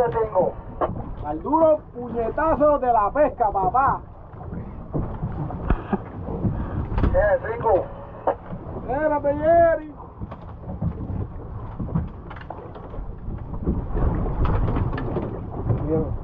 te tengo. Al duro puñetazo de la pesca, papá. Tengo. Espérate, Jerry. Bien.